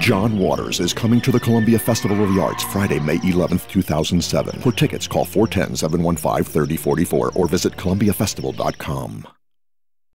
John Waters is coming to the Columbia Festival of the Arts Friday, May 11th, 2007. For tickets, call 410-715-3044 or visit columbiafestival.com.